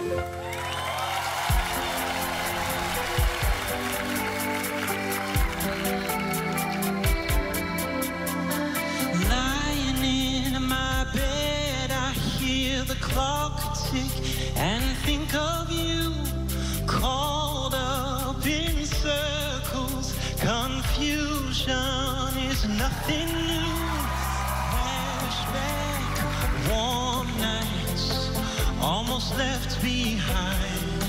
Lying in my bed, I hear the clock tick and think of you, caught up in circles. Confusion is nothing new. Flashback, warm nights, almost left behind.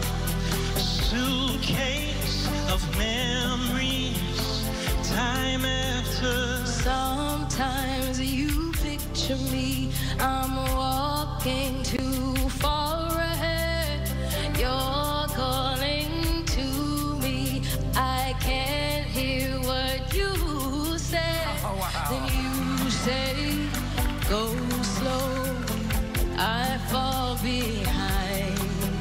Suitcase of memories, time after. Sometimes you picture me, I'm walking too far ahead. You're calling to me, I can't hear what you said. Oh, wow. Then you say, go slow, I fall behind.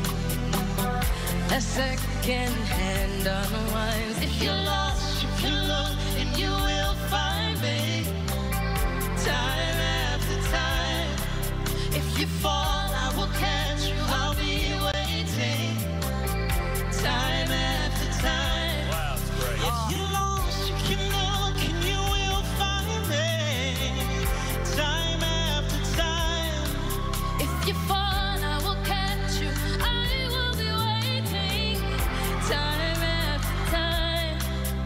A second hand unwinds. If you're lost, you can look and you will find me. Time after time. If you fall, I will catch you. I'll be waiting. Time after time. Wow, that's great. If you're lost, you can look and you will find me. Time after time. If you fall, I will catch you. I will be waiting. Time after time.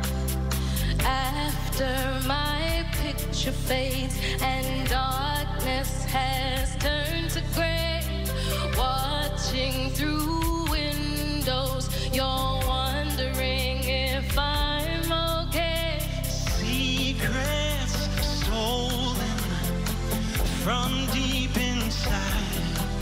After my picture fades and darkness has turned to gray, watching through windows, you're wondering if I'm okay. Secrets stolen from deep inside.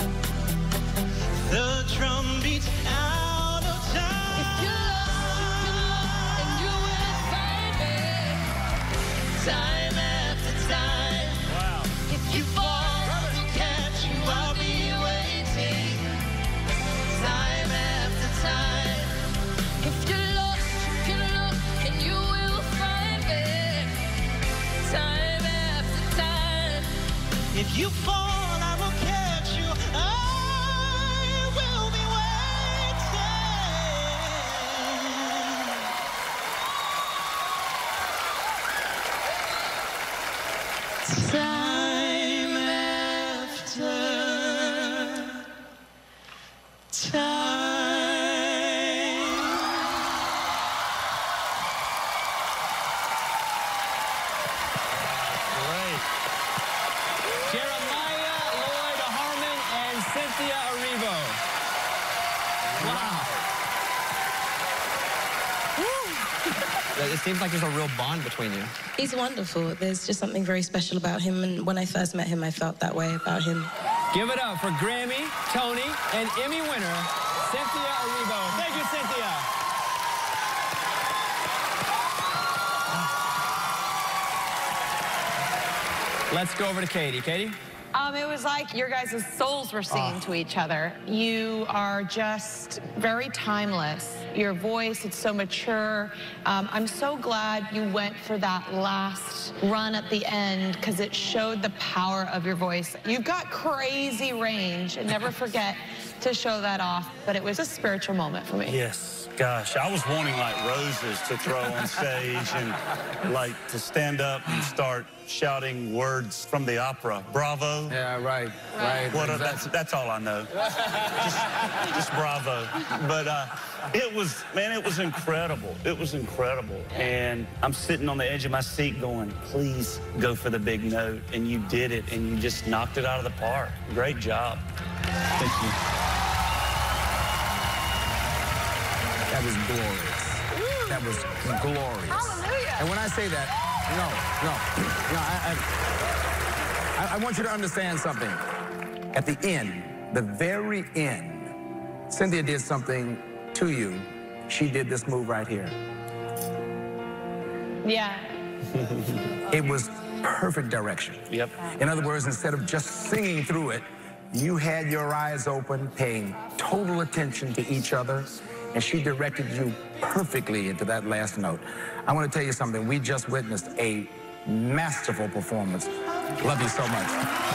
The drum beats out of time. If you're lost, and you will find me. Time after time. Wow. If you fall, I will catch you. I'll be waiting. Time after time. If you're lost, you can look and you will find me. Time after time. If you fall, I will catch you. I will be waiting. Time after time. Great. Jeremiah, Lloyd, Harmon, and Cynthia Erivo. Wow. It seems like there's a real bond between you. He's wonderful. There's just something very special about him, and when I first met him, I felt that way about him. Give it up for Grammy, Tony, and Emmy winner, Cynthia Erivo. Thank you, Cynthia. Let's go over to Katie. Katie? It was like your guys' souls were singing to each other. You are just very timeless. Your voice, it's so mature. I'm so glad you went for that last run at the end because it showed the power of your voice. You've got crazy range, and never forget to show that off. But it was a spiritual moment for me. Yes. Gosh, I was wanting like roses to throw on stage and like to stand up and start shouting words from the opera. Bravo. Yeah, right. What Exactly. that's all I know. just bravo. But it was, man, it was incredible. It was incredible. And I'm sitting on the edge of my seat going, please go for the big note. And you did it, and you just knocked it out of the park. Great job. Thank you. That was glorious. That was glorious. Hallelujah. And when I say that, I want you to understand something. At the end, the very end, Cynthia did something to you. She did this move right here. Yeah. It was perfect direction. Yep. In other words, instead of just singing through it, you had your eyes open, paying total attention to each other, and she directed you perfectly into that last note. I want to tell you something. We just witnessed a masterful performance. Love you so much.